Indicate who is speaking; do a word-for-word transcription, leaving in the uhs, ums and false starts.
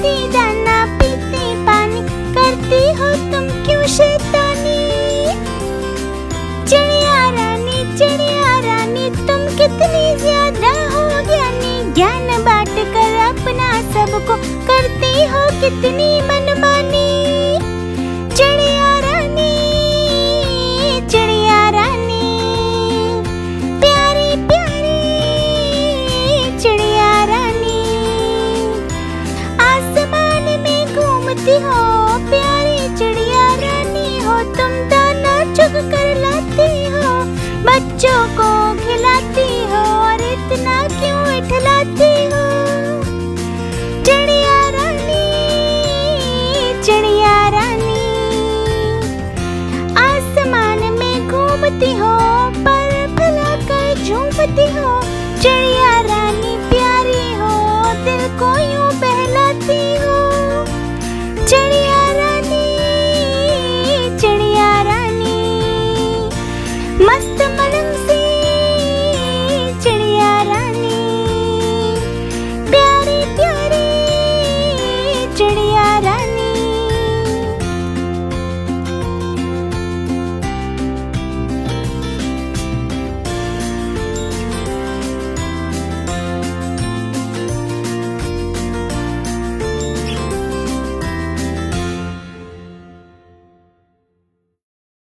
Speaker 1: खाती दाना पीती पानी, करती हो तुम क्यों शैतानी। चिड़िया रानी चिड़िया रानी तुम कितनी ज्यादा हो ज्ञानी, ज्ञान बांट कर अपना सबको करती हो कितनी मनमानी। चिड़िया रानी चिड़िया रानी प्यारी प्यारी चिड़िया रानी, आसमान में घूमती हो प्यारी